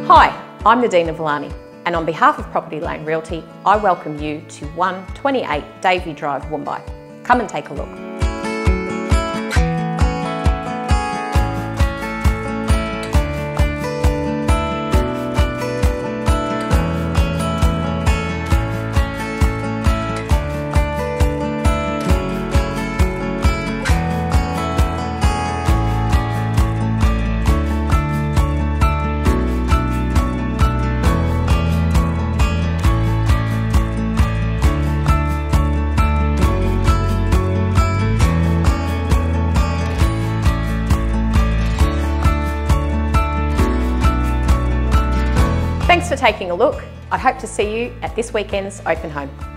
Hi, I'm Nadina Villani, and on behalf of Property Lane Realty, I welcome you to 128 Davey Drive, Woombye. Come and take a look. Thanks for taking a look. I hope to see you at this weekend's open home.